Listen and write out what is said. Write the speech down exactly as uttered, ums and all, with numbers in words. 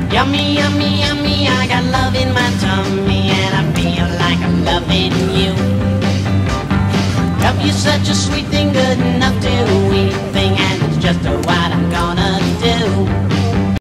Yummy, yummy, yummy, I got love in my tummy, and I feel like I'm loving you. Love you such a sweet thing, good enough to eat.